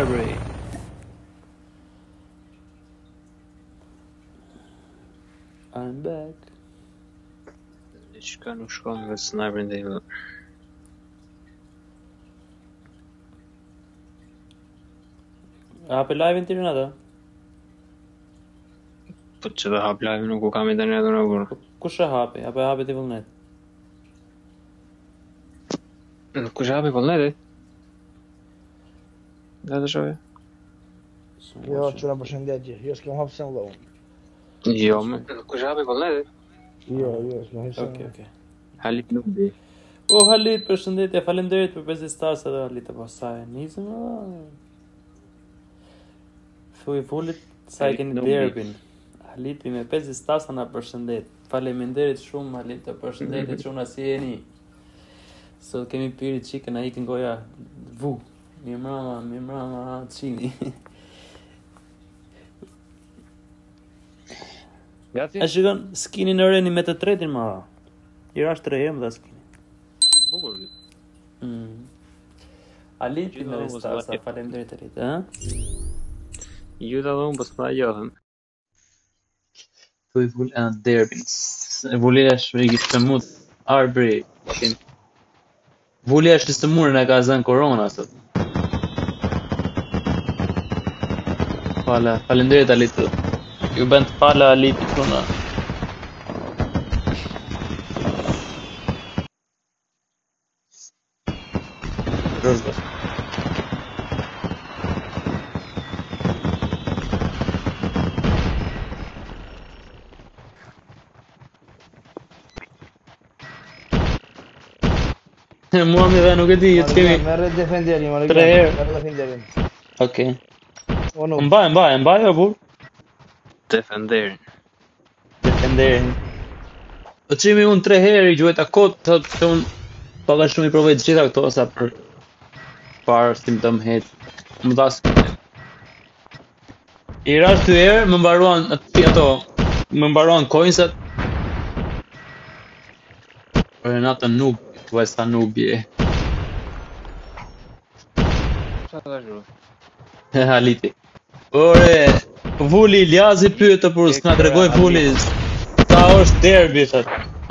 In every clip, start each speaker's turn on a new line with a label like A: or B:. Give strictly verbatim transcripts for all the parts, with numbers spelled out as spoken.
A: Arbri. I'm back.
B: Çka nuk shkon me sniperin dhe ime.
A: Hape live-in ti Renato?
B: Po që dhe hap live nuk u kam internet në kur.
A: Kush e hapi? Apo e hapi ti vullnet?
B: Nuk kush hapi vullnetit? Dhe të shohë.
C: Jo, qëra përshëndetje, jo s'kem hapë sen dhe unë.
B: Jo, me. Nuk kush hapi vullnetit?
C: Jo, jo, s'kem hapë sen.
A: Okej, okej.
B: Halit nuk di.
A: O Halit, përshëndetje, faleminderit për pesëdhjetë stars edhe Halit e pasaj. Nisëm edhe. Thuj fullit sa e keni derbin. Haliti me pesëdhjetë stars na përshëndet. Faleminderit shumë Halit, të përshëndetit shumë si jeni. Sot kemi pyrit qikën, a ikin goja vu. Mi mrama, mi mrama, qini.
B: Gati?
A: A shikon, skini në reni me të tretin ma. I rash tre herë më dha skini.
B: Bukur.
A: Mm. Haliti me restasa, faleminderit Halit, ha?
B: Ju të dhëmë, po s'pa johëm.
A: Thuj vull e në derbin. Vulli është i kishtë të mut Arbri. Vulli është i së murën e ka zënë korona sot. Fala, falenderit Alit. Ju bënd fala Alit i tuna. Rëzbë. Mua mi dhe nuk e di, të kemi...
C: Merre defenderi, ma
A: Tre herë.
C: merre defenderin.
A: Okej.
C: O nuk.
A: Mbaj, mbaj, mbaj o bur?
B: Defenderin.
A: Defenderin. O qimi unë tre herë i gjuhet akot, thot të unë paka shumë i provej të gjitha këto, sa për parë si më të më hetë. Më dhasë. I rash të herë, më mbaruan atë ato, më mbaruan coinsat. Për e natë noob, të vaj sa noobje.
B: Qa të shru?
A: Haliti. Ore, Vulli Ljazi pyet të për s'na tregoj Vulli sa është derbi thot.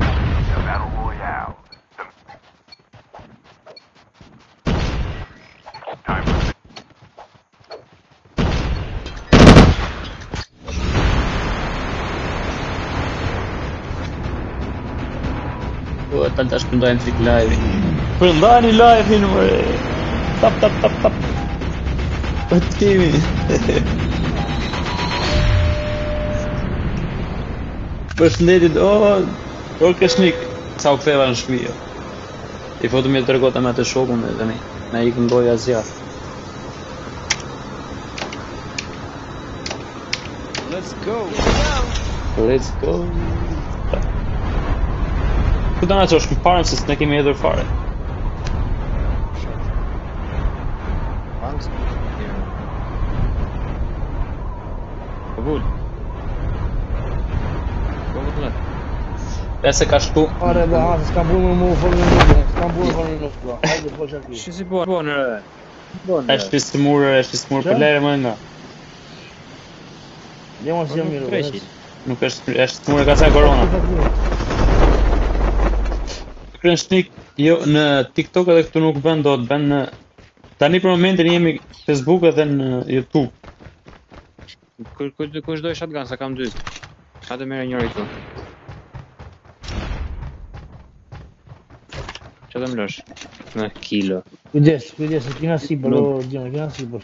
A: O, tal tash përndajmë fik live-in. Përndajni live-in, mëre. Tap, tap, tap, tap. O të kemi. Përshëndetit, o, o këshnik, sa u ktheva në shtëpi. Jo. I fotu mi të tërgota me atë shokun dhe tani, na i këndoja zjarë.
B: Let's go!
A: Let's go! Këtë nga që është më parën se s'ne kemi edhur fare.
B: Angst. Po vull. Po vull.
A: Pese ka shku.
C: Are dhe ha, s'kam buru më më formë në nuk, s'kam buru formë në nuk, hajde po që aki.
B: Shi si bo, bo në re. Bo në re.
A: Është i smurë, është i smurë për lere më nga.
C: Dhe mos jam mirë.
B: Treqit.
A: Nuk është, është smurë ka sa korona. Kreshnik, jo, në TikTok edhe këtu nuk bën dot, bën në... Tani për momentin jemi Facebook edhe në YouTube.
B: Kush doj shotgun, sa kam dy. Hajde merre njëri këtu. Qa të mlosh? Në kilo.
C: Kujdes, kujdes, kina sipër, o, Gjone, kina sipër.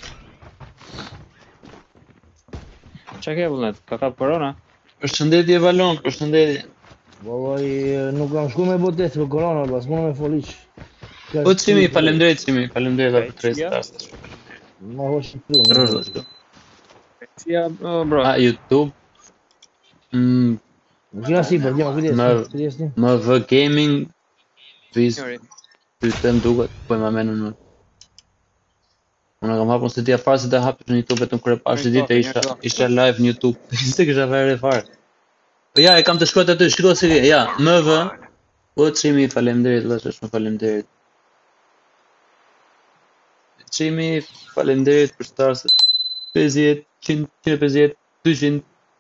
B: Qa ke vullnet? Ka kap korona?
A: Përshëndetje Valon, përshëndetje.
C: Vallaj, nuk kam shku me botes për korona, pas muna me foliq.
A: O Cimi, falemderit Cimi, falemderit për tre stars.
C: Ma hosh i pru.
A: Rëzë shtu.
B: Si ja, bro.
A: A, YouTube. Mm,
C: Kina sipër, Gjone, kujdes,
A: Më-
C: kujdes ti.
A: më vë gaming. Viz,
B: Njëri.
A: pytem duket, po e ma menën më. Unë kam hapur se dia fare se të hapësh në YouTube vetëm kur e pash ditë isha isha live në YouTube. Se kisha vëre fare. Po ja, e kam të shkruar aty, shkruaj se ja, M V. O Çimi, faleminderit, vëllai, shumë faleminderit. Qimi, faleminderit për starset. pesëdhjetë, njëqind, njëqind e pesëdhjetë, dyqind.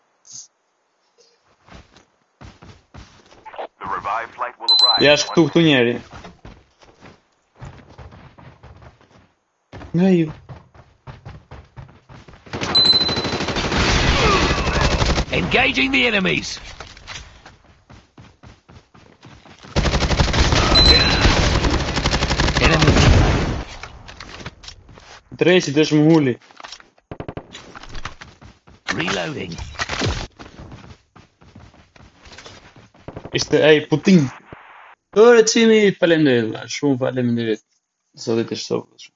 D: The revived flight will arrive.
A: Ja
D: in
A: është këtu
D: one
A: këtu njeri. Nga ju.
D: Engaging the enemies. Enemy.
A: Dreqi të është më huli.
D: Reloading.
A: Ishte ai Putin. Ore Qimi, faleminderit, valla, shumë faleminderit. Zotit e shtoftë.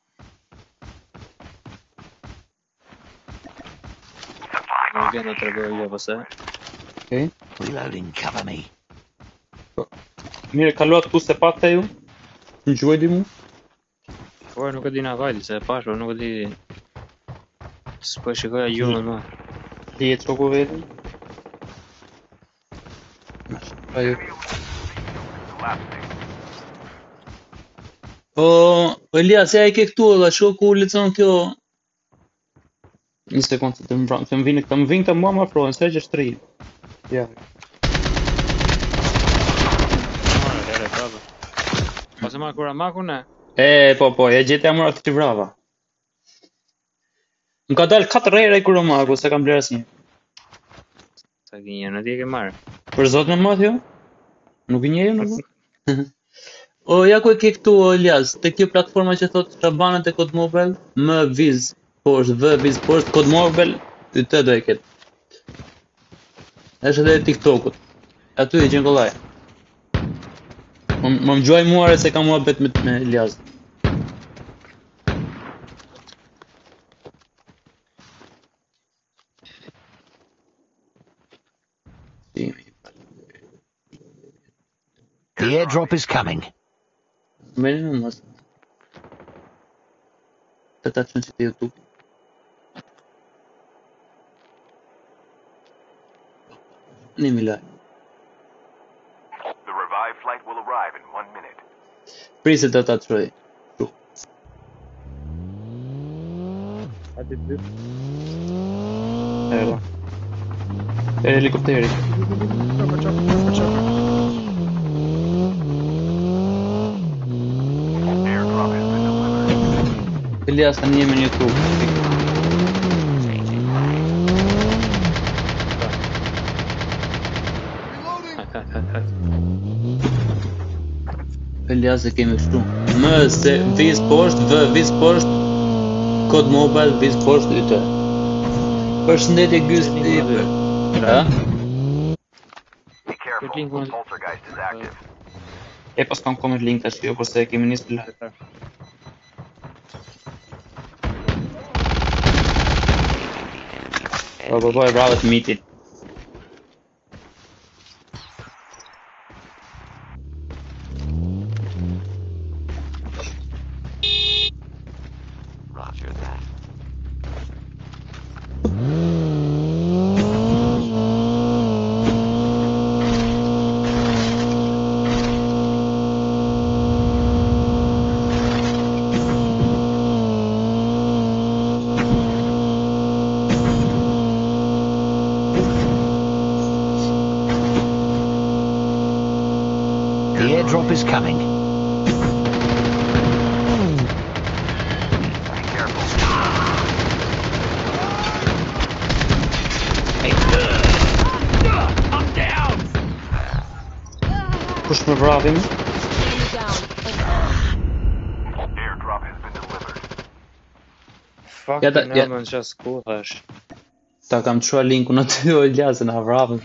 B: Nuk vjen të tregoj jo pse.
A: Okej.
D: Reloading. Cover me.
A: Mirë, kaluat këtu se pak te ju. Në gjuajti mu.
B: Po nuk e di na vajti se e pash, po nuk e di. S'po shikoja gjurmën më.
A: Ti e çoku vetën. Ajo. Po, Elias, ja i ke këtu edhe shoh ku lecon kjo. Një sekundë të më vran, të më vinë këta, më vinë këta mua më afrohen, se që është tri. Ja.
B: Ora, dere prapë. Pas e marr kura maku ne?
A: E, po, po, e gjetja mora këtë vrava. Më ka dalë katër herë ai kuromaku, se kam bler asnjë.
B: Sa gjenje, në ti e ke marrë.
A: Për zot në math jo? Nuk i njeh nuk. O, ja ku e ke këtu o, Elias, te kjo platforma që thot Shabanët e Code Mobile, më viz poshtë, v viz poshtë, Code Mobile, ty të do e ketë. Është edhe TikTokut. Aty e gjen kollaj. Më më gjuaj muare se kam muhabet me me Elias.
D: The airdrop is coming.
A: Merri në mos. Të ta çon si te YouTube. Një milaj.
D: The revived flight will arrive in one minute.
A: Priset të ta çoj.
B: Aty ty.
A: Era. E helikopteri.
B: Po çop, po çop.
D: Airdrop has been delivered.
A: Elias tani jemi në YouTube. Elias e kemi kështu. Më se viz poshtë, v viz poshtë, Code Mobile viz poshtë yt. Përshëndetje Gysti. Ha?
D: Be careful.
B: Link-
D: Poltergeist is active.
A: E pas kam koment link tash jo, po se e kemi nisë live. Po po po, e bravo të mitit.
D: Roger that. The airdrop is coming. Be careful. Hey, uh, I'm down.
A: Kush më vrapim?
D: Airdrop has been delivered.
B: Fuck,
A: Ja, ta-
B: në
A: ja.
B: më në qas ku thash.
A: Ta kam çuar linkun aty o Elias na vrapim.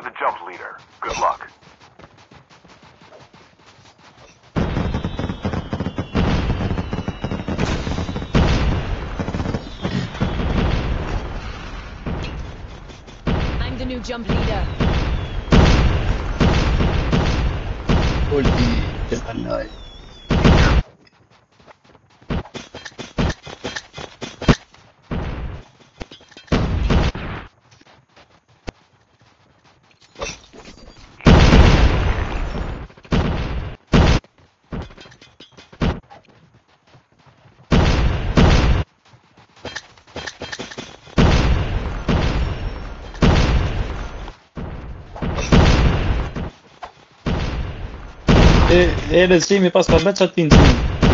D: the jump leader. Good luck.
E: I'm the new jump leader.
F: قولي جهلاي E, e regjimi pas ka veç atin që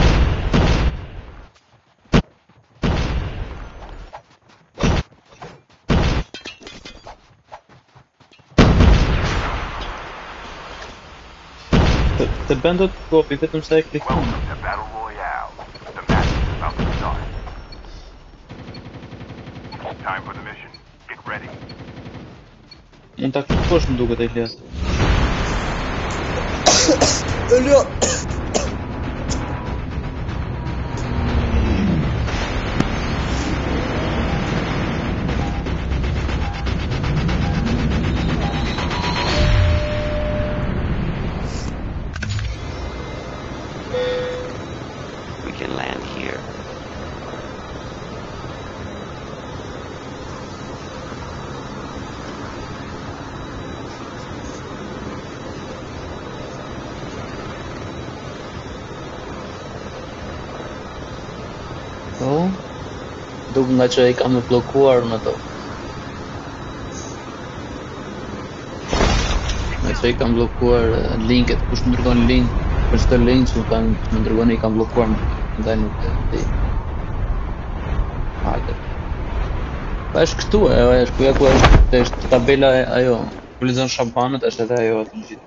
F: të, të bën dot kopi vetëm sa e klikon.
D: Welcome to Battle Royale. The match is about to start. Time for the mission. Get ready.
F: Mund ta klikosh më duket e Elias.
C: Elio!
B: We can land here.
F: Po, duk nga që i kam e blokuar në to. Nga që i kam blokuar eh, linket, kush më dërgon link, për çdo link që më kanë më dërgon i kam blokuar, ndaj nuk e di. Hajde. Pa është këtu e, është kuja ku është, është tabela e ajo, ku lexon shabanët, është edhe ajo aty në gjithë.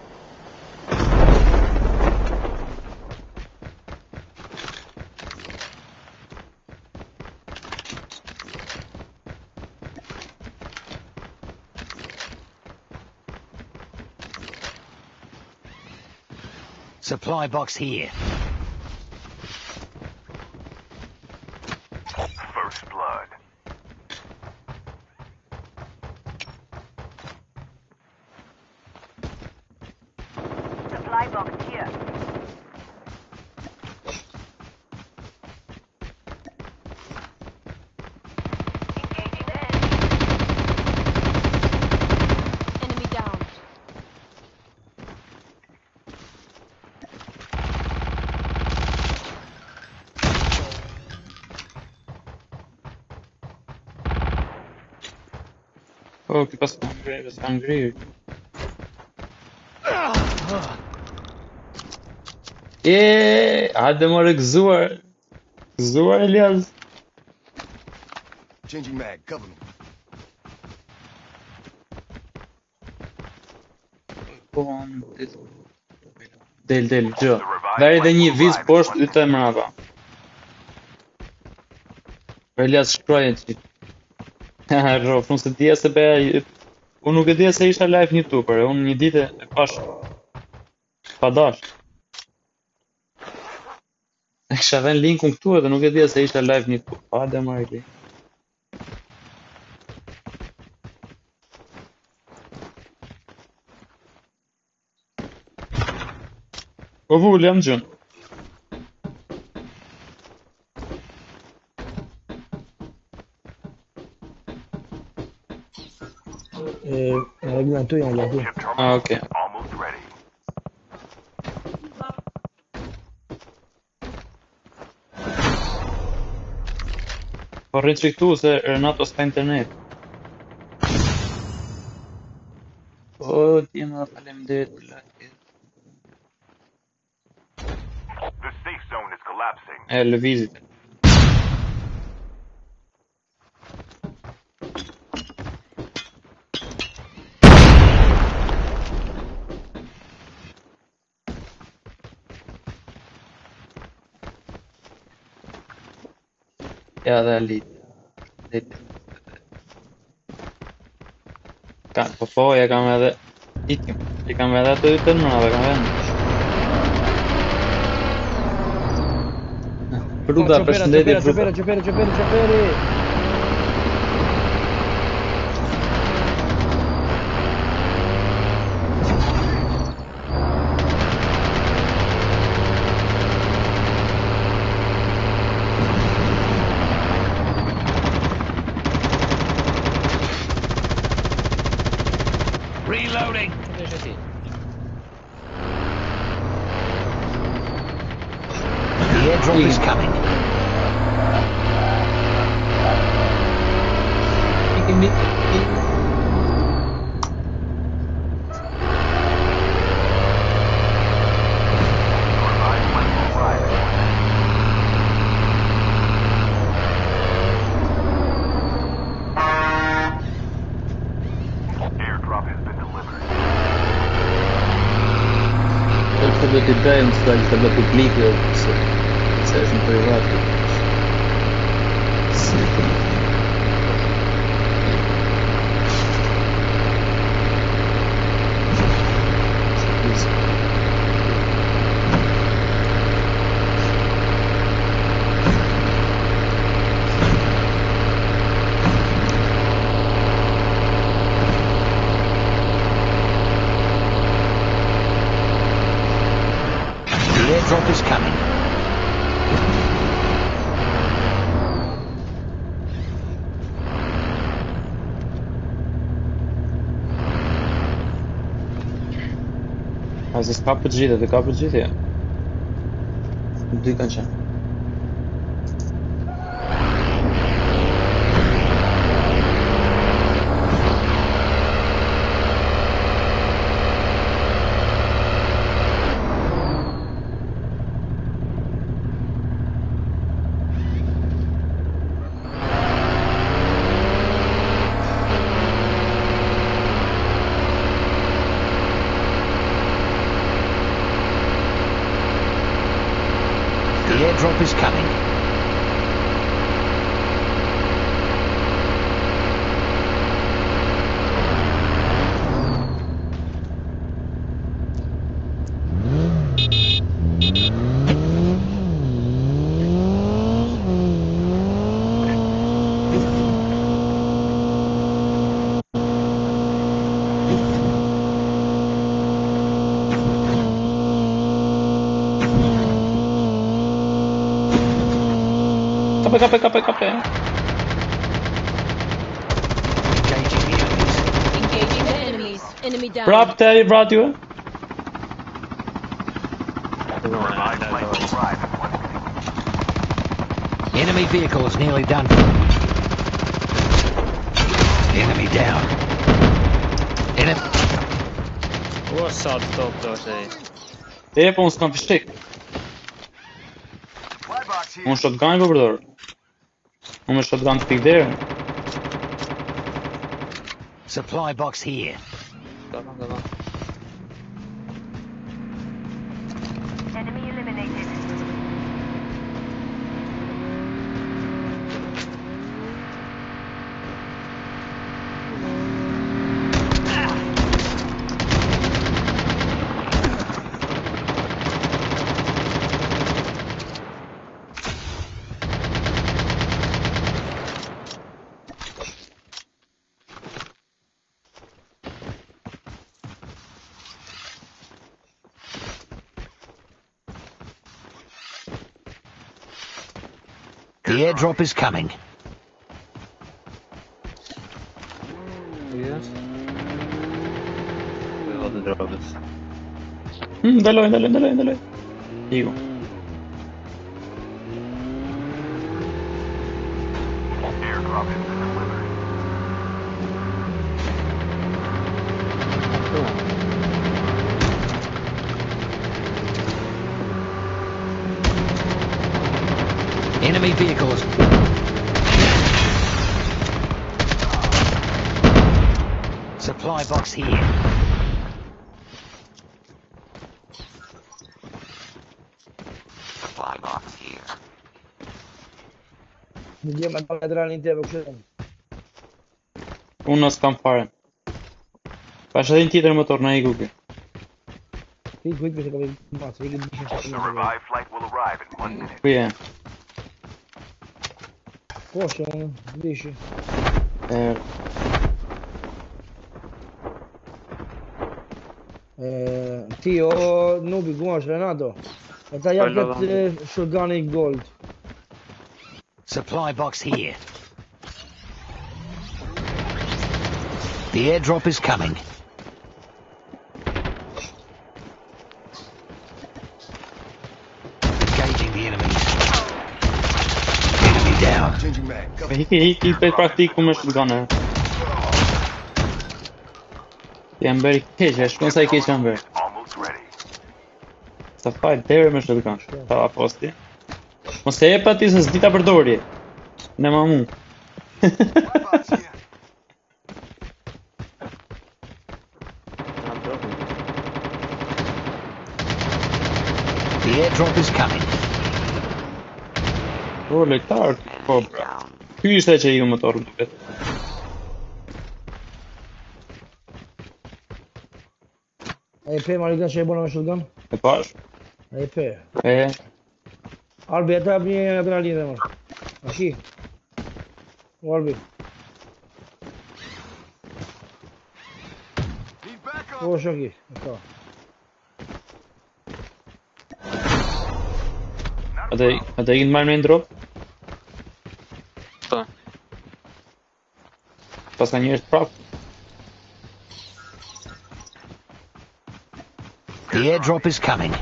D: Supply box here. First blood.
E: Supply box here. Engaging the enemy. Enemy down.
F: Po, ki pas ka ngrirë, s'ka ngrirë. E, hajde more gëzuar. Gëzuar Elias.
G: Changing mag, cover me.
F: Po, del, del, gjë. Veri dhe një viz poshtë ytë e mrapa. Elias shkruaj e qitë. Haha, Rof, unë se dija se beja, unë nuk e dija se isha live në YouTube, por unë një ditë e pash pa dash. E kisha vënë linkun këtu edhe nuk e dija se isha live në YouTube. Pa dhe marrë li. Po vull, jam gjën.
C: E, e një aty janë aty.
D: Chip terminal
F: Ah, okay.
D: almost ready.
F: Po rrit që këtu se Renato s'ka internet. Po, ti më faleminderit për like.
D: The safe zone is collapsing.
F: E lëvizit. Ja, dhe lit. Lit. Ka, po po, ja kam edhe ikim. I kam edhe ato të mëna dhe kam edhe. Pruda, përshëndetje Pruda.
C: Çopere, çopere, çopere, çopere.
D: Reloading.
B: Pershendetje.
D: The airdrop is coming.
F: Ikim, ikim.
D: Airdrop has been delivered.
F: Të do t'i dajmë së dalë të bë publike, se se është në privat.
D: The airdrop is coming.
F: A se s'ka për gjithë, dhe ka për gjithë, ja. Dy kanë qenë.
D: The airdrop is coming.
F: Kape, kape, kape, kape.
D: Engaging the enemies.
E: Engaging the enemies. Enemy down.
F: Prap të e i vrat ju e?
D: Revived flight will arrive in one minute. Enemy vehicle is nearly done. Enemy down. Enemy.
B: Ua sa të top të është e.
F: E, po unë s'kam fishtik. Unë shotgun po përdor. Unë me shotgun të pikë derën.
D: Supply box here.
B: Ka ka ka.
E: Enemy eliminated.
D: The airdrop is coming.
B: Yes. We got the droppers.
F: Hmm, ndaloj, ndaloj, ndaloj, ndaloj. Iku.
D: Airdrop has been delivered. Enemy vehicles. Supply box here. Supply box here.
C: Në djemë e pa me dranin tebe kështë.
F: Unë nësë kam fare. Pash edhe një tjetër motor na iku kë.
C: Ti kujt me se ka vetë mas, i dishin sa
G: The
C: punë.
G: revived flight will arrive in one minute.
F: Ku je?
C: Posso, dici.
F: E,
C: Eh, ti o nubi ku është Renato? Ata jap
B: Fallo,
C: këtë shotgun i gold.
D: Supply box here. The airdrop is coming. Engaging the enemies. Enemy down.
G: Changing mag.
F: me hiki hiki për praktik ku më shotgun. Jam bëri keq, e shkon sa i keq jam bërë.
G: Almost ready.
F: Sa fal, deri më shotgun. Ta aposti. Mos e jep atij se s'di ta përdori. Ne mamu.
D: The airdrop is coming.
F: O, lejtar, po bra. Ky ishte që i u motor më duket.
C: E pe Marika që e bona me shotgun?
F: E pash?
C: E pe.
F: E,
C: Albi, ata jap një adrenalinë më. Aki. O Albi. O shoki. Ata.
F: atë atë i marrë me ndrop,
B: Po.
F: pas ka njerëz prap.
D: The airdrop is coming.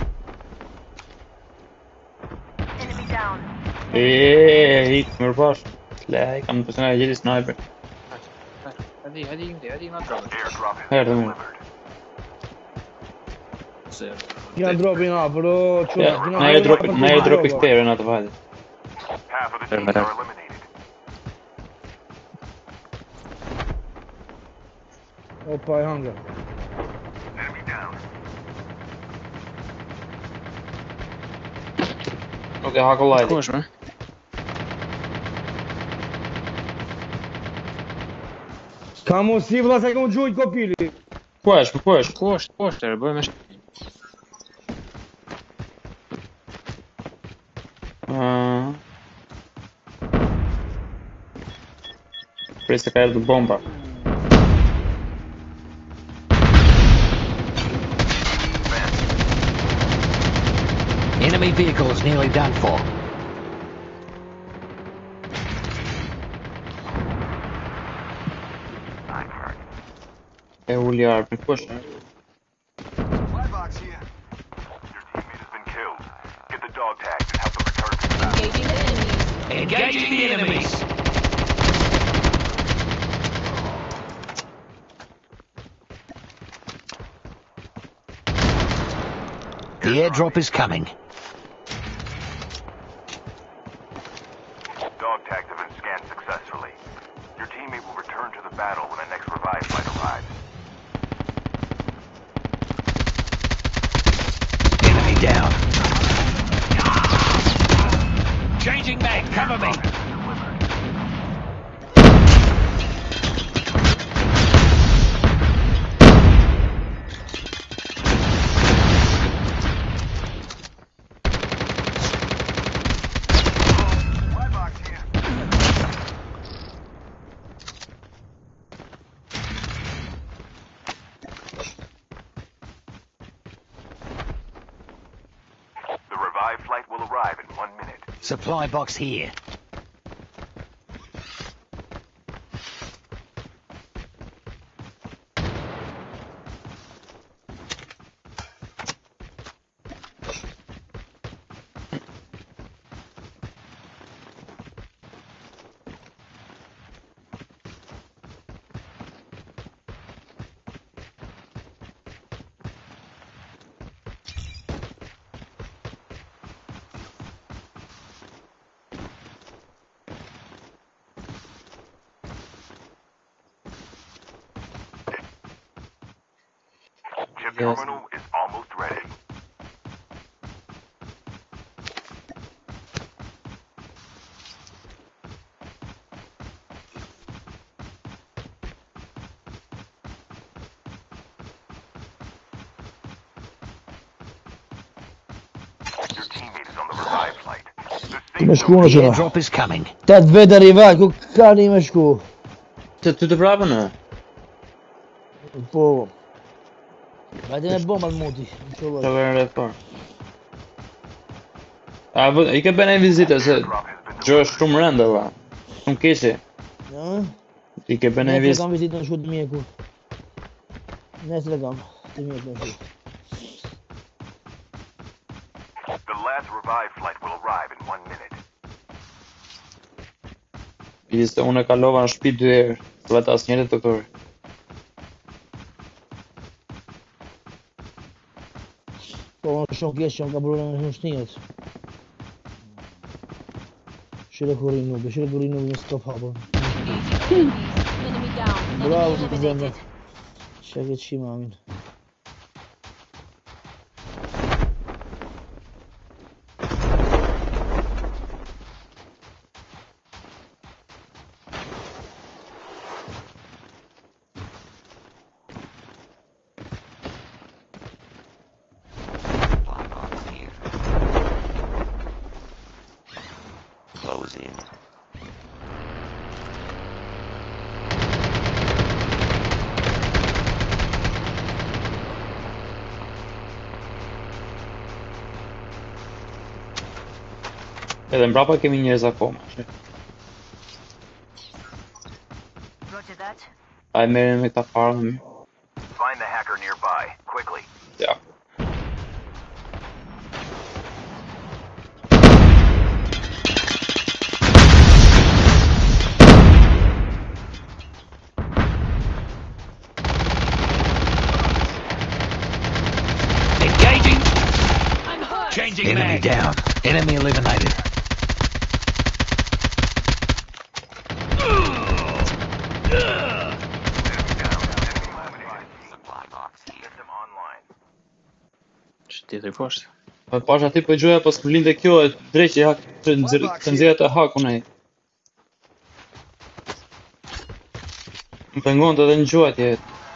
E: Enemy down.
F: E, hik, mirë pash. Le, kam në persona e gjeli sniper.
B: Hadi, hadi, hadi, hadi nga drogë.
G: Airdrop has
F: Herë
G: been
F: dhe mirë.
G: delivered.
B: Se
C: Kina dropi na, pero çuna.
F: Ja, na e drop, na e drop i ktheve në atë vallë.
G: Half of the teams are eliminated.
C: Opa, e hanga.
G: Enemy down.
F: Nuk e hako
B: ku
F: lajti.
B: është më?
C: Ka mos si vëlla se kam gjujt kopili.
F: Ku është, ku është?
B: Ku është, ku është, bëjmë me sh-
F: Ah. Prej se ka erdhur bomba.
D: Enemy vehicle is nearly done for.
F: E uli armën, ku është?
G: Supply box here. Your teammate has been killed. Get the dog tags and help them return to the battle.
E: Engaging the enemies.
D: Engaging the enemies. The airdrop is coming.
G: Dog tags have been scanned successfully. Your teammate will return to the battle when the next revive flight arrives.
D: Enemy down. Changing mag, cover me.
G: Supply box here. The revive flight will arrive in one minute.
D: Supply box here.
G: Chip
F: Yes.
G: terminal is almost ready. Your teammate is on the revive flight. The
C: Ti me
G: safe
C: shku
G: zone
C: në
D: The
C: qëna.
D: airdrop is coming.
C: Tet vetë rival, ku ka një me shku?
F: Të ty të prapën e?
C: Po. Vajte me bomba në muti. Në
F: Që
C: qëlloj.
F: vërën rreth parë. A, vë, i ke bëne vizita se gjë është shumë rëndë, va. Shumë keqe.
C: Ja?
F: I ke bëne
C: Nesër
F: vizitë.
C: kam vizitë në shku të mjeku. Nesër e kam. Të mjeku në shku.
G: The last revive flight will arrive in one minute.
F: Ishte unë e kalova në shtëpi dy herë. Të vetë asë njëri doktori.
C: Po, unë shumë kesh që më ka bërë në shtinjet. Shire kur i nubë, shire kur i nubë në stop hapën.
E: Enemy down.
C: Bravo,
E: Enemy
C: të zemre.
E: eliminated.
C: Që këtë shima amin.
D: Close in.
F: Edhe mbrapa kemi njerëz akoma.
E: Roger that.
F: Ai merren me këta farë.
G: Find the hacker nearby, quickly.
F: Ja.
D: Engaging.
E: I'm hurt.
D: Changing Enemy mag. Down. Enemy eliminated.
G: Supply box here. System online.
B: Që tjetër poshtë.
F: Po pash aty po gjoja pas më lindte kjo e dreqi hak të nxjerr të nxjerrë të hakun ai. Më pengon të edhe në gjuha atje.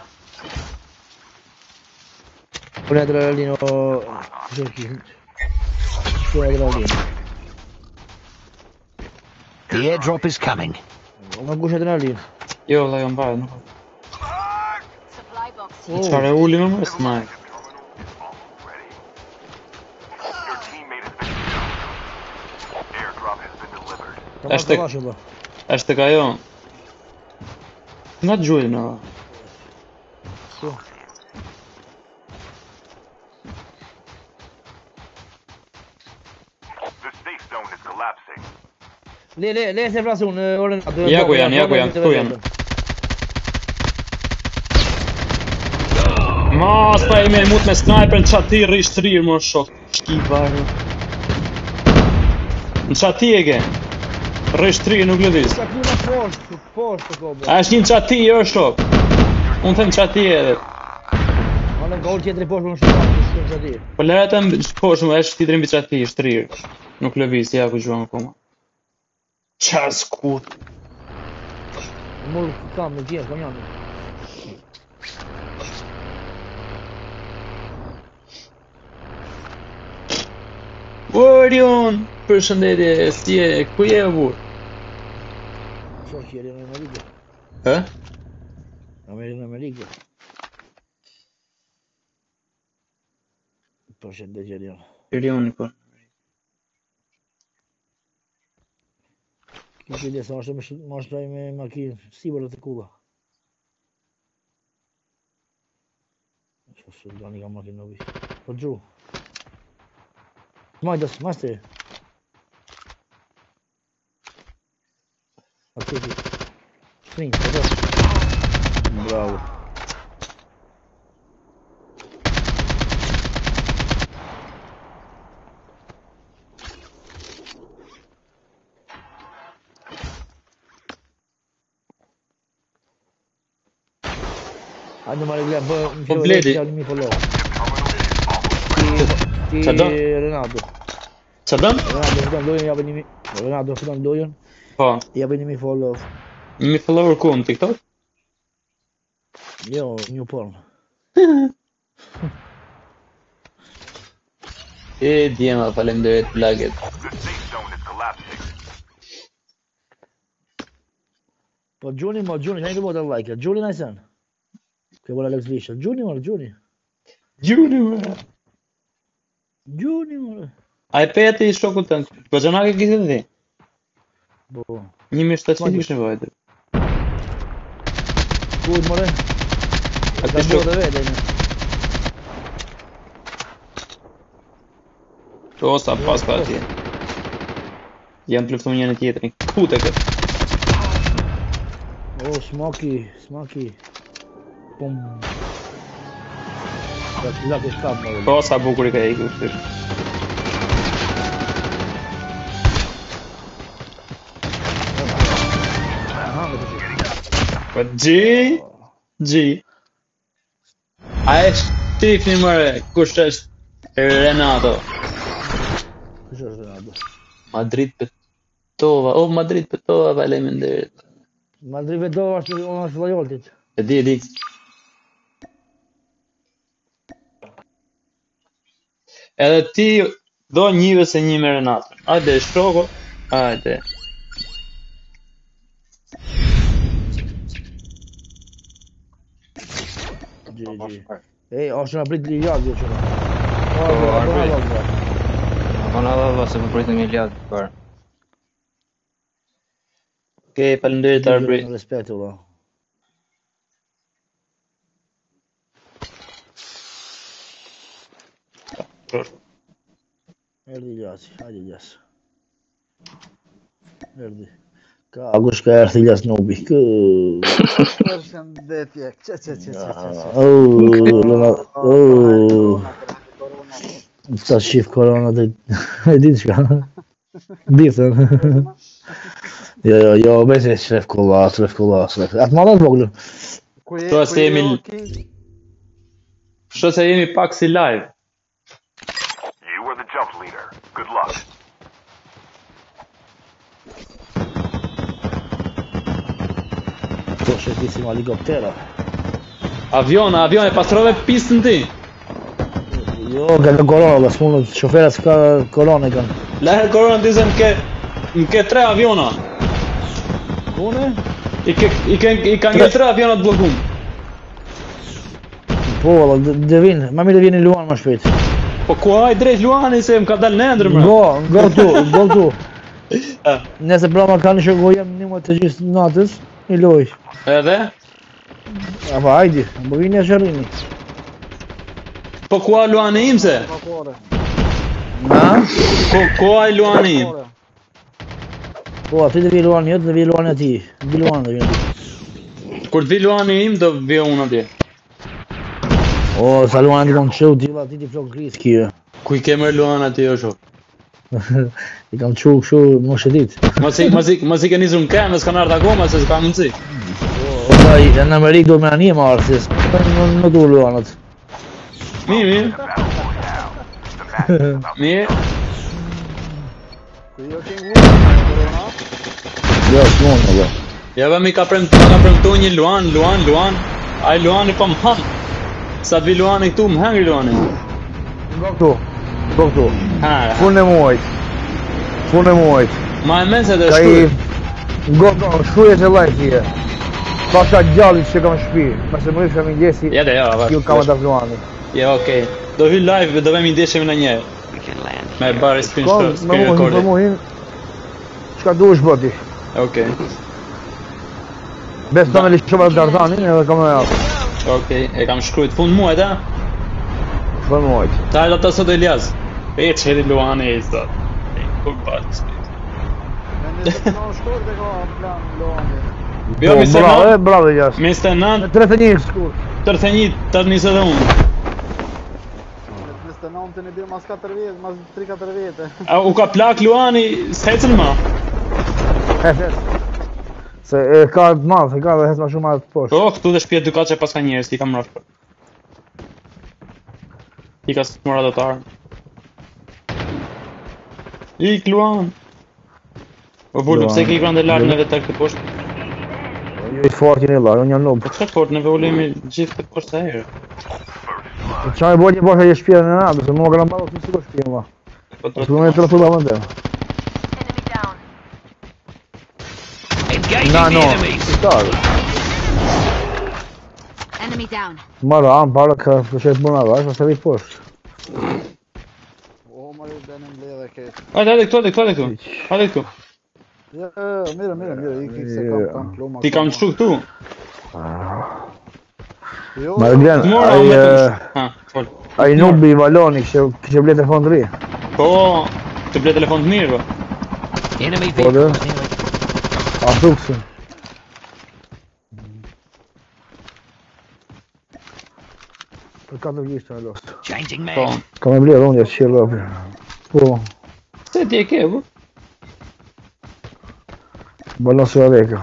C: Unë adrenalin o... Gjërki. Shku adrenalin.
D: The airdrop is coming.
C: Unë kush adrenalin.
F: Jo, valla jo mbarë, nuk.
E: Supply box
C: Oh.
E: here.
F: Çfarë uli më mos më.
G: Your teammate has been killed. Airdrop has been delivered.
C: Të marrë
F: Është-
C: të vashë, ba.
F: Është tek ajo. Nga gjuhë në.
G: The safe zone is collapsing.
C: Le, le, le se vrasu në orën atë.
F: Ja ku janë, ja ku janë, këtu janë. Ma, s'pa i me mut me sniper në qati rrishtrir më shok. Shki varë. Në qati e ke. Rrishtrir nuk lëviz.
C: Ka puna poshtë, poshtë ko bë.
F: A është një në qati jo shok. Unë them qati edhe.
C: Anë ka orë tjetëri poshtë më shumë, shumë që ati.
F: Po lera të më poshtë më është titrin mbi qati, shtrir. Nuk lëviz, ja ku gjuan akoma. Qa skut.
C: Mërë kam në tjerë, kam janë.
F: Orion, përshëndetje, si e, ku je e burë?
C: Qo që jeri në Amerikë.
F: Hë?
C: Amerikë në Amerikë. Pershendetje jeri janë.
F: Orioni, po.
C: Kështë i desa është me mashtraj me makinë, si bërë të kulla. Qo që dani ka makinë në vishë. Po gju. Majtës, majtë. Atë ti. Shprin, po do. Bravo. Hajde ma regla, bë, më
F: Po,
C: filloj
F: bledi.
C: të mi follow. Ti
F: Qa do?
C: Renato.
F: Qa dëm?
C: Renato, fiton lojën, japë një mi... Renato, fiton lojën,
F: Po.
C: japë një mi follow.
F: Mi follower ku në TikTok?
C: Jo, një porn.
F: E djema, faleminderit plaget.
G: The safe zone is collapsing.
C: Po Gjuni, mo Gjuni, që një të bota like, Gjuni në sen. Ke bola Alex Lisha, Gjuni, mo, Gjuni.
F: Gjuni, më.
C: Gjuni, mo.
F: A e peti i shokut tënë, po që nga ke kithë dhe?
C: Po.
F: një mijë e shtatëqind ishë nevojtë.
C: Kur, more?
F: A
C: Ka
F: të shok,
C: bota vete, një.
F: o sa pas ka atje. Janë të luftu një në tjetërin. Kute këtë.
C: Oh, smaki, smaki. Pum. Ka të lakë shkap, more.
F: O sa bukur i ka e i kështë.
C: Aha, me të shikë.
F: Po G, G. A e shtifni mëre, kush është Renato?
C: Kush është Renato?
F: Madrid Petova, o Madrid Petova, faleminderit.
C: Madrid Vedova është unë është Vajoltit.
F: E di, e di. Edhe ti do njive se një me Renato. Hajde, shoko, hajde.
C: Gji, gji. Ej, është në prit ligjat, jo që në.
B: Po, arbrit. Po në dhe se më pritë një ljadë për.
F: Okej, faleminderit Arbri.
C: Respekt, valla. Erdi gjasi, hajde gjas. Erdi. Ka, kush ka erdi gjas nubi. Kë...
H: Përshëndetje. Që, që, që, që, që, që.
C: Oh, lëna... Oh... Sa shif korona të... E ditë shka. Ditën. Jo, jo, jo, besi shref kullas, shref kullas, shref. Atë malat voglu.
H: Ku je,
F: To
H: ku
F: se
H: je,
F: jemi-
H: King?
F: Kështu se jemi pak si live.
G: You were the jump leader. Good luck.
C: To shëtisim helikoptera.
F: Avion, avion e pastrove pistën ti.
C: Jo, ka në korona, bas mundë, shofera s'ka korona i kanë.
F: Lajë korona ti se më ke, më ke tre aviona.
C: Une?
F: I ke, i ke, i ka një tre aviona të bllokum.
C: Po, valla, d- dhe vinë, ma mirë vjen i Luan më shpejt.
F: Po ku haj drejt Luani se më ka dalë në ndër më.
C: Go, go tu, go tu.
F: Ah.
C: Nëse brama kanë që go jem një më të gjithë natës, i loj.
F: Edhe?
C: Apo, hajdi, më vini e shërrini.
F: Po ku haj Luani im se?
H: Vapore.
C: Na?
F: Po ku haj Luani im?
H: Vapore.
C: Po, aty dhe vi Luan jëtë dhe vi Luan e ti. Vi Luan dhe vjen ti.
F: Kur të vi Luani im do vi unë atje.
C: O, sa Luan e ti kom qëu tila, ti ti flok gris kje.
F: Ku i ke mërë Luan atje o shok?
C: I kam qëu këshu më shëtit.
F: Mos i mos i mos i ke nisur në kemë, s'kan ardhur akoma se s'ka mundësi.
C: O, pa, i- në Amerikë do me anje më arsis. Në du Luanët.
F: Mirë, mirë. Mirë.
H: Ku je, King? Corona?
C: Jo, s'mon, edhe.
F: Ja vë mi ka prem, ma ka premtu një Luan, Luan, Luan. Ai Luani po më han. Sa të vi Luani këtu, më hangri Luani.
C: Go këtu, go këtu.
F: Ha,
C: Fun e muajt. Fun e muajt.
F: ma e men se të
C: Ka i...
F: shkuj.
C: Go, go, shkuje se lajt kje. Pasha gjallit që kam shpi. Mëse më rishka mi gjesi,
F: Ja, dhe, ja, va.
C: ju kam të Luani.
F: Ja, okej. Do vi live, do vemi ndeshemi në një. Me bari spin
C: Kom,
F: shot,
C: me
F: spin
C: muhin, me
F: rekordi.
C: muhin. Qka du është bëti.
F: Okej.
C: Bes të me li shumë të dartanin edhe kam e japë.
F: Okej, e kam shkrujt fund muajt, a?
C: Fun e muajt.
F: Ta e ta sot Elias. E qëri Luani e sot. E, kur bat.
H: Mendje se në shkurt e ka plan Luani.
F: Jo,
C: Po,
F: mi se
C: bravo, e
F: në...
C: bravo jas.
F: Mi se në...
C: Me tretëdhjetë e një shkur.
F: tërtë e një, tërtë njësë dhe unë.
H: nëntë e nëntën e bje mas katër vjetë, mas tri katër vjetë.
F: A u ka plak Luani, s'hecën ma.
C: Hes, hes. Se e ka të madh, e ka dhe hes ma shumë madh të poshtë.
F: Po, këtu dhe shpjet dukat që pas ka njerës, ti kam rrash për. Ti ka së mora dotarë. Ik Luan. O bullu,
C: Luan,
F: pse ki i krande lartë
C: Luan.
F: neve të këtë poshtë?
C: Ju i fort jeni la, unë jam
F: Po
C: noob.
F: që fort, neve ulemi gjithë këtë poshtë të herë.
C: Facciamo i buoni poi che spiano in alto, se non che la balla tutti lo spiano. Secondo me te lo sulla te.
E: Enemy down.
D: Engaging
C: No,
D: the
C: no,
D: enemies.
C: stavo.
E: Enemy down.
C: Ma là, parla che c'è buona cosa, stai in posto.
H: O ma benim bledhe keq.
F: Hajde, hajde këtu, hajde këtu, hajde këtu. Hajde këtu.
H: Ja, mira, mira, mira, ik ik se kam kam ploma.
F: Ti kam çu këtu.
H: Jo,
C: Ma Glenn,
F: Mora
C: ai,
F: me
C: eh,
F: të. Ha, fol.
C: ai nubi i valoni që që ble telefon të ri.
F: Po, të ble telefon të mirë, po.
D: Enemy
C: Po dhe,
D: vehicles nearly.
C: a thuksin. Për katër gjishtë e lost.
D: Changing
F: Po.
D: mag.
C: Kam e blerë unë jashtë qirë rapi. Po,
F: Se ti e ke, po.
C: balon së aveka.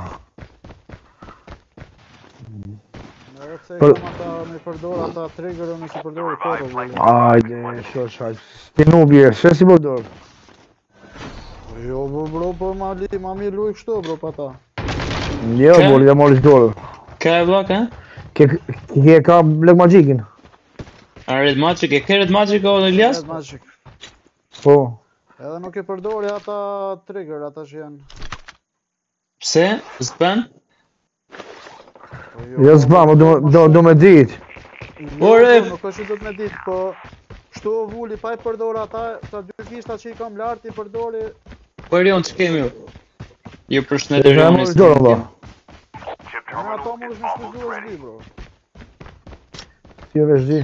H: se
C: Për-
H: kam ata me përdor ata triggerën nëse përdor këto vëllai.
C: Ajde, shosh, hajde. Ti nubi e, se si përdor.
H: Jo, bro, bro, po ma li, ma mi luj kështu, bro, pa ta.
C: Jo,
F: Ke?
C: boli, ja mori dorë.
F: Ka e vllak, ha?
C: Ke ke ka Black Magicin?
F: A Red Magic, e ke Red Magic o Elias?
H: Red Magic.
C: Po.
H: Edhe nuk e përdori ata trigger, ata që janë.
F: Pse? S'bën?
H: Po
C: Jo s'bam, do do do me ditë.
H: Jo,
F: Ore!
H: po, nuk është që do të me ditë, po kështu o vulli, pa i përdor ata, ta dy gishta që i kam lartë, i përdori.
F: Po Erion, që kemi ju? Ju përshëndet
C: Ja
F: Erioni.
C: mori dorë, valla.
G: Chip
H: Në
G: terminal
H: ato më është në
G: almost
H: shpizu është
G: ready.
H: di, bro.
C: Ti e vesh di.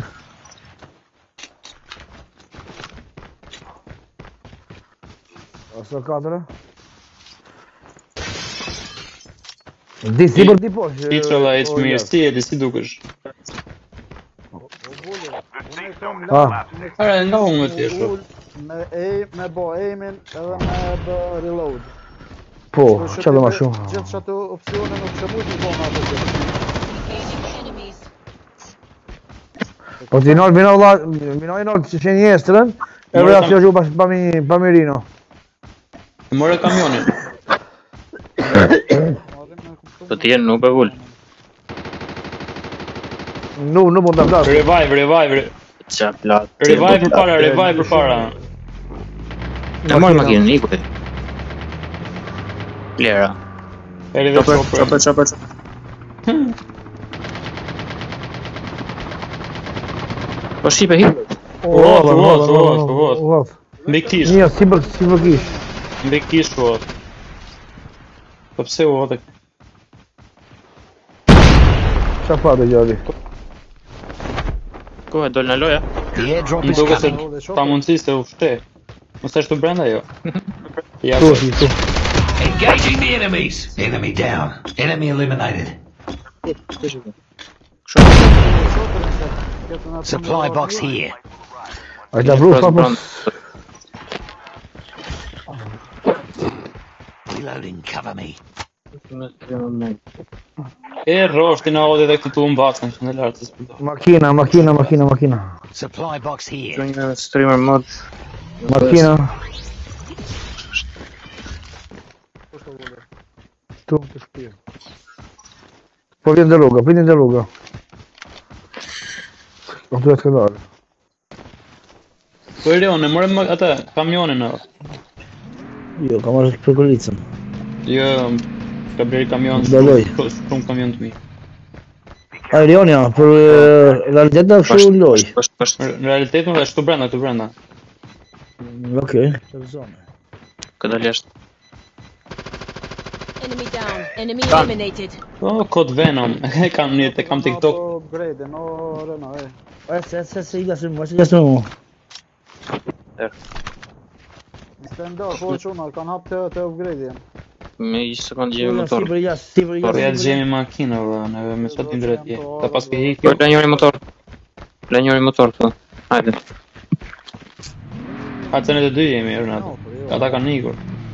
C: Asa katëra? Di si për ti poshtë.
F: Ti çolla e të mirë, si e di si dukesh.
H: O vulli, unë e kam
C: Ah.
H: lartë, me
F: Are, nga unë me ti e shoh.
H: ull, me aim, me bo aimin, edhe me bë reload.
C: Po,
H: Po, që
C: çfarë do më
H: ti-
C: shumë?
H: Gjithë që ato opcione nuk që mujtë i bo me ato gjithë.
E: Engaging enemies.
C: Po ti nol, vino valla, vino i nol që që një estrën, e
F: Mora
C: vëra
F: kam-
C: si gju pa mi pa mirino.
F: E more kamionin.
B: Po ti jenë nuk e vull.
C: Nuk nuk mund ta flas.
F: Revive, revive, re-
B: Qa plat.
F: revive për para, revive për para.
B: E mori makinën, iku e. Plera.
F: Eri veç
B: Chopper,
F: shopër.
B: chopper, chopper. Po shipe hi.
F: Uot, uot, uot, uot.
C: Uot.
F: Mbi kish,
C: Një si për si për kish.
F: mbi kish uot. Po pse uot e...
C: Qa pa dhe gjari?
B: Ko e dol në loja?
D: The airdrop
F: Më
D: is
F: duke se
D: coming.
F: ta mundësi se u fshte. Mos është të brenda jo. Ja,
C: Tu,
F: po.
C: si, tu.
D: Engaging the enemies. Enemy down. Enemy eliminated. Supply box here.
C: A ta vru pa po.
D: Reloading, cover me.
F: E rrosh ti na odi dhe këtë tu mbacën që në lartë s'po do.
C: Makina, makina, makina, makina.
D: Supply box here.
B: Kjo një streamer mod.
C: Makina. Tu të shpirë. Po vjen dhe rruga, vjen dhe rruga. Po të të këdare.
F: Po Erion, e morëm më- atë, kamionin në.
C: Jo, ka marrë për kolicën.
F: Jo, ka bleri kamion,
C: Daloj.
F: shumë shumë kamion të mi.
C: Aerionia, për e, realitet në kështu loj.
B: Poshtë, poshtë.
F: Në realitetin dhe shtu brenda, këtu brenda.
C: Okej. Për zone.
B: Këtë jashtë.
E: Enemy down. Enemy eliminated.
F: O, kod Venom, e kam një, e kam TikTok.
H: Po upgrade, no, rena, e.
C: E, se, se, se, i gasim, se, i gasim.
H: Në standard, po që unë, kanë hap të, të upgrade janë.
B: Me i sekund gjemi
C: Si
B: motor.
C: për jas, si për
F: Po ja
C: jas.
F: gjemi makina, vë, neve me sa t'indre tje. Ta pas ke
B: Po
F: hikjo.
B: le njëri motor. Le njëri motor, po. Hajde.
F: Hacën e të dy jemi, Ernat. Ata kanë nikur.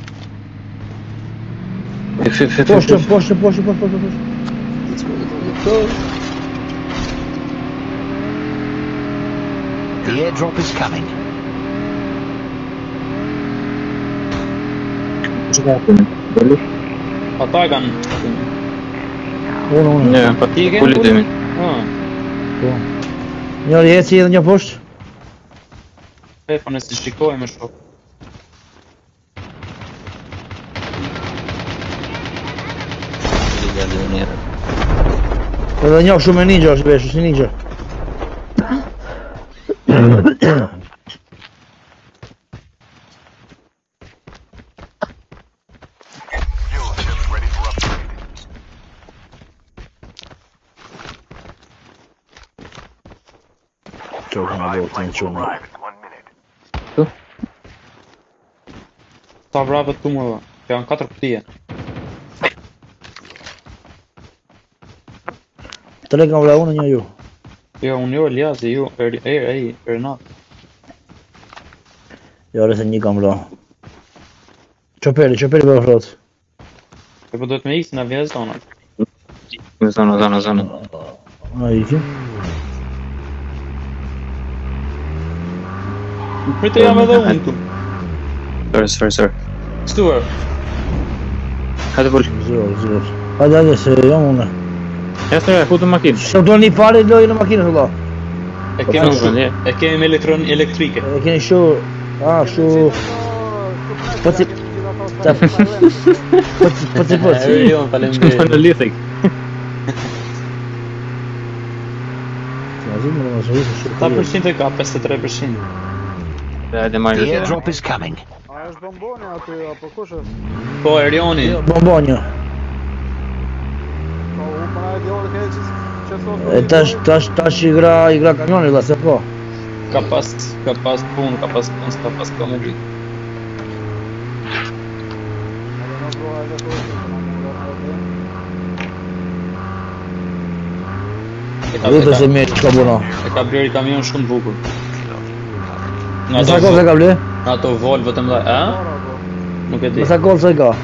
B: Fi, fi, fi, fi,
C: Poshtë,
B: fi.
C: poshtë, poshtë, poshtë, poshtë, poshtë.
D: The airdrop is coming.
F: Ata kanë...
C: Unë, unë.
B: Një, pa
F: Ti e ke?
B: kulli të min.
F: Ah,
C: Po. Njëri eci edhe një poshtë.
F: Pepa nësi shikoj me shok.
C: Edhe një shumë e ninja është vesh, është një ninja.
G: Skill ships ready for upgrade.
C: Qokë në
G: Revived
C: botë në
G: flight will
C: qumë.
G: arrive in one minute.
F: Ta vrapët tu më dha. Janë katër kutije.
C: Tre kam vra unë një ju.
F: Jo, unë jo, Eliasi, ju, er, er, ei, Renat.
C: Jo, rese një kam vra. Qoperi, qoperi për frot.
F: E po do të me ikë në vjetë zonat.
B: Në zonë, zonë, zonë.
C: A ikim.
F: Pritë jam edhe unë tu.
B: Sorry, sorry, sorry.
F: Stuar.
B: Hajde full.
C: Zor, zor. Hajde, hajde, se jam unë.
B: Ja së futu makinë.
C: Së do një pare lojë në makinë, valla.
F: E kemi shu, e kemi me elektron elektrike.
C: E keni shu... A, shu... Po ci... Ta... Po ci, po ci, po
A: E
C: ci.
A: rion, faleminderit.
B: Monolithic.
C: Ma zimë në mësë rrisë shu...
F: Ta përqind e ka, pesëdhjetë e tre përqind.
B: Hajde marrë
D: The
B: të
D: airdrop is coming.
H: A është bomboni aty, apo kush është?
F: Po, Erioni.
C: Bombonjë.
H: Po, u përna e djallë ke që që sot...
C: E tash, tash, tash i gra, i gra kamioni, la se po.
F: Ka pas, ka pas pun, ka pas pun, s'ka pas komedi.
H: Edhe në broha e dhe të që në më nërë
F: E ka,
C: Rrute
F: e
C: se
F: ka,
C: mirë që ka buna.
F: e ka bleri kamion shumë bukur. Nga
C: Në sa
F: ato,
C: kohë se ka ble?
F: nga ato Volvo të mëdha, a? Nuk e di.
C: Në sa kohë se ka?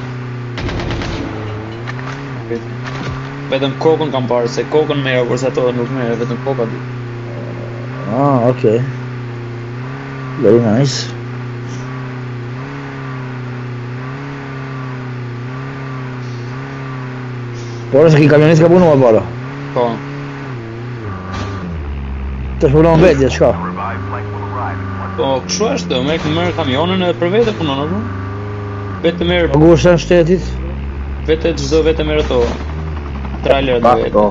F: Nuk e di. Vetëm kokën kam parë, se kokën merë, kurse ato nuk merë, vetëm koka di.
C: Ah, okay. Very nice. Por se ki kamionist ka punu më para.
F: Po.
C: Të shpunon vetje, qka?
G: Revived flight will arrive in one
F: Po, kështu është, merr merr kamionin edhe për vete punon apo? Vetë merr,
C: Pagu është në shtetit?
F: vetë çdo vetë merr ato trailer dhe vetë.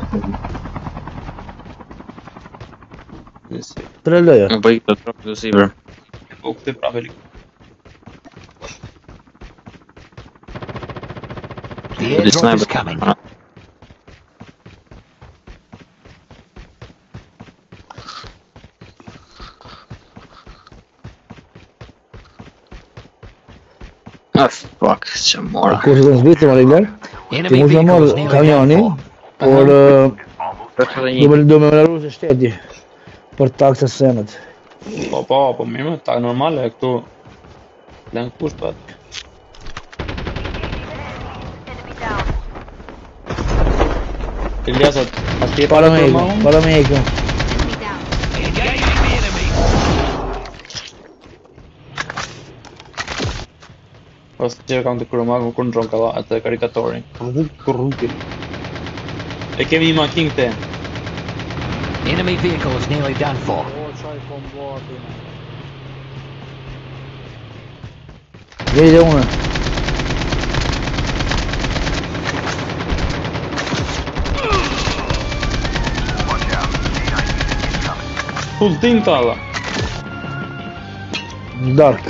F: Nisi.
C: Tre loja.
B: Më bëj këtë drop të sipër.
F: Po këtë prapë lik.
D: The airdrop is coming.
B: Ah, fuck, që mora.
C: Kur që të nëzbitë, më regler? Ti
D: Enemy
C: mu që
D: vehicle
C: morë
D: is nearly
C: kamioni,
D: done for.
C: por uh,
B: Përshë dhe
C: do
B: një.
C: me, do me mënaru se shteti. Për taksa senet.
F: Po po, po mirë, më, ta normale këtu. Lën kush pat.
E: Enemy down.
F: Eliasat, atje
C: Para me
F: për
C: iku,
F: mua?
C: para me iku.
E: Enemy down.
D: Engaging the enemy.
F: Pas të gjërë kam të kërëmagu kur në dronë kalla atë karikatorin. E kemi një makinë këte.
D: Enemy vehicle is nearly done for.
H: O, qaj kombo aty.
C: Vej dhe une.
G: Watch out. C nineteen incoming.
F: Full team talla.
C: Dark.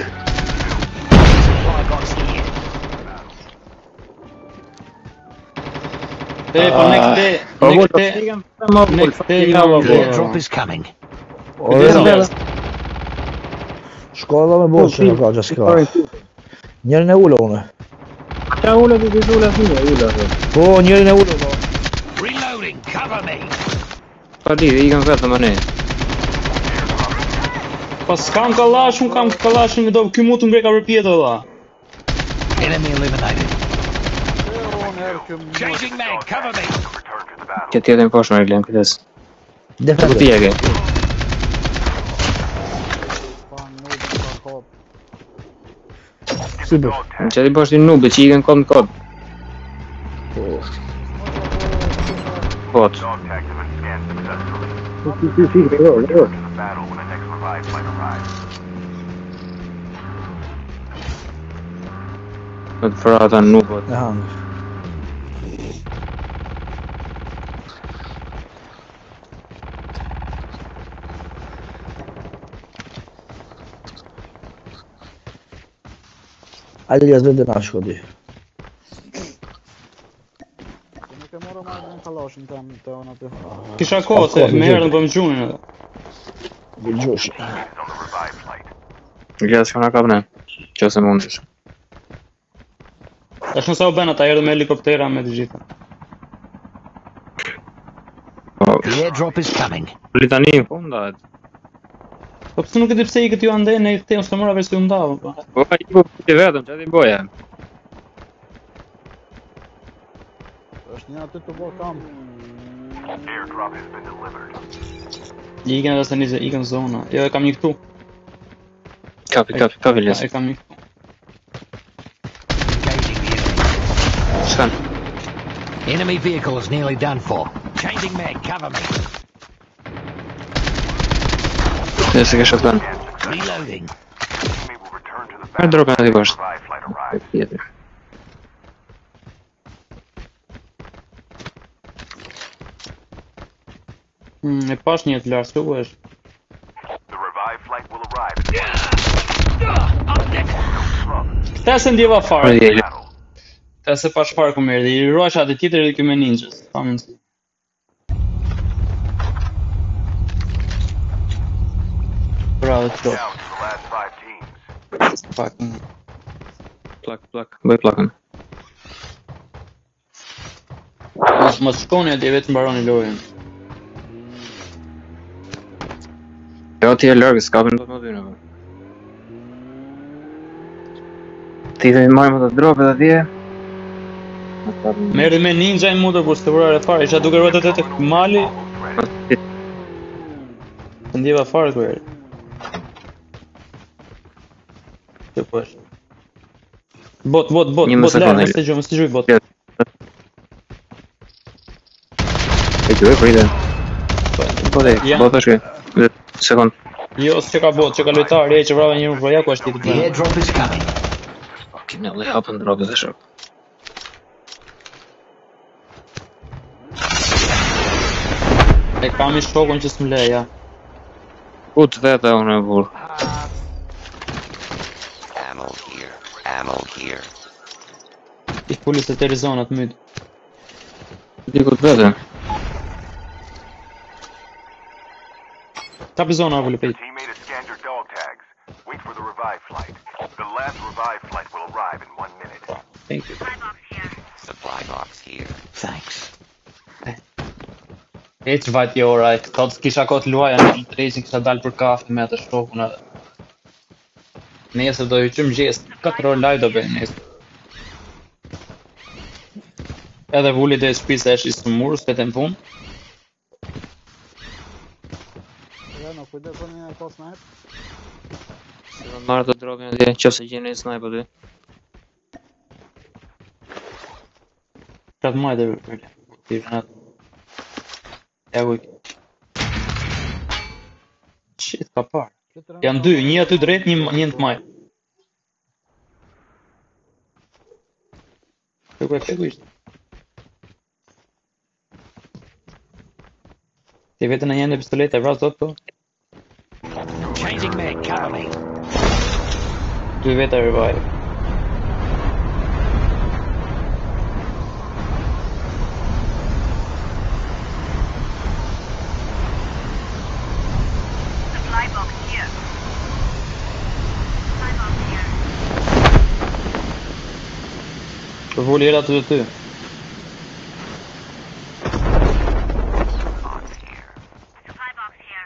F: Te, po ne këte,
B: Po
F: ne
B: vull,
F: këte,
B: më
F: ne
B: vull,
F: këte
B: nga
F: nga
B: më
D: The
B: vull.
D: airdrop is coming.
C: O,
F: Këte
C: dhe
F: Elias.
C: shkolla me bosh që ka që s'ka. Njerin e ullë une.
B: Qa ullë të të ullë të ullë.
C: Po, njerin e ullë, po.
D: Reloading, cover me.
B: Pa di, i kam vetë më ne.
F: Pas s'kam kallash, unë kam kallashin do ky mu të ngre ka për pjetë dha.
D: Enemy eliminated.
H: E unë herë këm...
D: Changing mag, cover me.
G: Return to the battle.
B: Që tjetën poshë më reglem, këtës.
C: Defender.
B: Kutia ke.
H: Pa në nubën ka hop.
C: Super.
B: Që ti poshë ti nubë, që i kënë kod në kod. Bot.
G: Dog tags have been scanned successfully. battle when the next revive flight arrives.
B: Në të frata nuk po.
C: E hangër. Alias vetë na shkodi.
H: Nuk e morë ma në kalashin të të onë aty.
F: Kisha kohë se më herën po më gjunin edhe.
C: Gjush.
G: On the revive flight.
B: Gjas që na kapne. Qose mundesh.
F: Tash nëse u bën ata erdhën me helikoptera me të gjitha.
D: The airdrop is coming.
B: Litani po ndahet.
F: Po pse nuk e di pse i këtë ju ande në këtë ose mora vetë u ndavë.
B: Po ai po ti vetëm çati boja.
H: Është një aty të bërë kam.
G: Airdrop has been delivered.
F: I ikën edhe se nisë ikën zona. Jo e kam një këtu.
B: Kapi kapi kapi les.
F: E kam një këtu.
D: Engaging the enemy.
B: Shkan.
D: Enemy vehicle is nearly done for. Changing mag, cover me.
B: Nëse ke shotgun.
D: Reloading.
G: Enemy will return to the
B: Ka drop
G: battle
B: në
G: when the
B: poshtë.
G: revive flight arrives.
B: Tjetër.
F: Hmm, e pash një të lartë, ku është?
G: The revive flight will arrive.
F: Këta se ndjeva fare.
B: Ardhjeli.
G: Battle.
F: Këta se pash fare ku më erdhi. I ruash atë tjetër edhe ky me ninjas. Pa mundsi. Bravo, të top.
G: Down to the last five teams.
F: Fucking.
B: Plak plak. Bëj plakën.
F: Mos mos shkoni atje vetëm mbaroni lojën.
B: Jo ti e larg, s'kapin dot më dy në. Ti dhe marrim ato dropet atje.
F: Merri me ninja i motor kur stëvrar e fare. Isha duke rrotë atë tek mali, ndjeva fare kur erdhi. Që po është. Bot, bot, bot,
B: Një
F: bot,
B: sekondë,
F: lërë, mos të gjuj, mos të gjuj, bot.
B: E gjoj prite. Po dhe,
F: Ja.
B: bot është kë. Sekond.
F: Jo, s'që ka bot, që ka lojtar, e që vrave një më ja ku është ti të
D: The
F: bëjnë.
D: airdrop is coming.
B: Kine dhe hapën dropet e shok.
F: E kam i shokun që s'më le, ja.
B: Ut vete unë e burr.
I: Ammo here. Ammo here.
F: I pulis e Arizona të mytë.
B: Dikut vete.
F: Kapi zona apo lëpejt.
G: Teammate has scanned your dog tags. Wait for the revive flight. The last revive flight will arrive in one minute.
F: Thank you.
I: Supply box here.
D: Thanks.
F: E që vajt jo, rajt. Thot s'kisha kohë të luaja në racing, kisha dalë për kafe me atë shokun edhe. Nesër do ju qëmë gjesë, katër orë live do bëjmë nesër. Edhe vulli dhe shpisa e shi sëmurë, s'pete në punë.
H: Ja, në kujdes për një ka snipe.
B: Se do marrë të dropin atje, qofse gjeni snipe aty.
F: Qatë majtë e vërë. Tirë në atë. Ja ku i Shit, ka parë. Janë dy, një aty drejt, një, një në të majtë. Kjo ku e këtë ku ishte? Ti vetë në njënë e pistolet e vras do të po?
D: Changing mag, cover me.
F: Dy vetë e revive.
E: Supply box here. Supply box here.
F: Për vulli era të të ty.
E: Supply box here.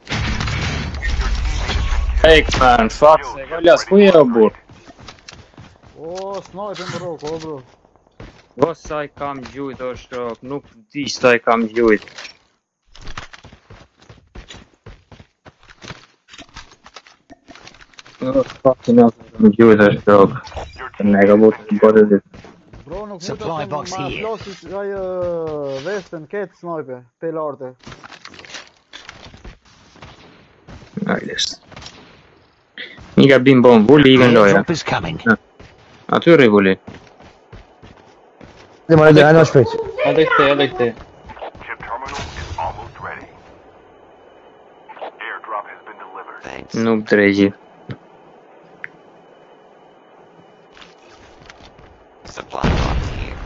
B: Ej, man, fuck, se golas, ku je o burr?
H: O, snipe më rrok, o bro.
B: O, sa i kam gjujt o shtrok, nuk di sa i kam gjujt. O, fuck, i nuk kam gjujt o shtrok. Ne ka butë të bote ditë.
H: Bro, nuk
D: Supply box here.
H: Flosis aj vestën, ketë snipe, pe larte.
B: Hajdes. Një gabim bon, vuli ikën loja.
D: Airdrop is coming.
B: Aty rregulli.
C: Dhe më edhe hajna shpejt.
F: Edhe këte, edhe këte.
G: Chip terminal is almost ready. Airdrop has been delivered.
I: Thanks.
B: Nuk drejgji.
I: Supply box here.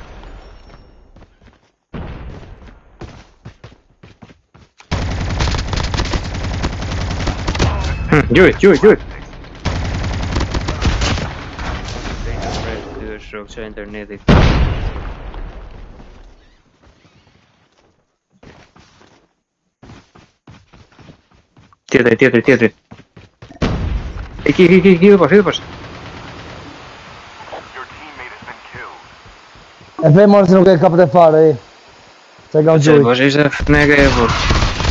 B: Hm, gjujt, gjujt, gjujt. Dy është rrugë që internetit. Tjetëri, tjetëri, tjetëri. Iki, iki, iki, iki, pash, iki, pash.
G: Your teammate has been killed.
C: E fej morë se nuk e kapët e fare, e. Se kam
B: Që,
C: gjujt.
B: pash ishte fnega e vur.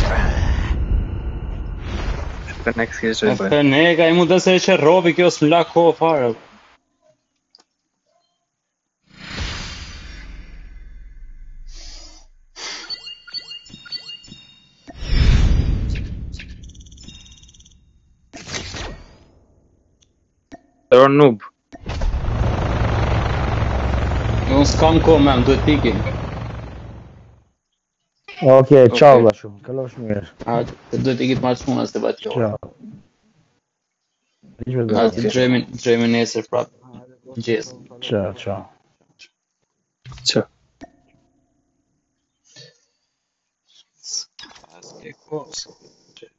B: Fnek s'ke që
F: E
B: bëj.
F: fenega, i mu dhe se e që robi kjo s'la ko fare.
B: Tërë noob.
F: Unë s'kam ko me më duhet pikin.
C: Okej, ciao lashu. Kalosh mirë.
F: A, të duhet ikit marrë shmuna se bat jo.
C: Ciao. Ishme
F: A,
C: dhe.
F: ti drejmi, drejmi nesër prap. Gjesë.
C: Ciao, ciao.
B: Që.
F: S'ke ko, s'ke.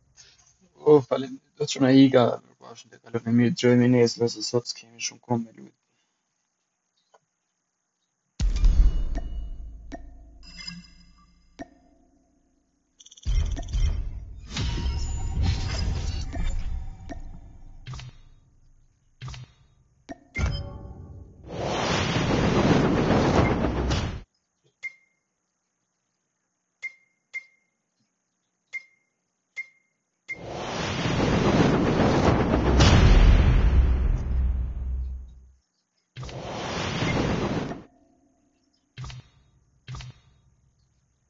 F: O, falim, do të që na ika, përpashën të kalon e mirë drejmi nesër, se sot s'kemi shumë kom me lutë.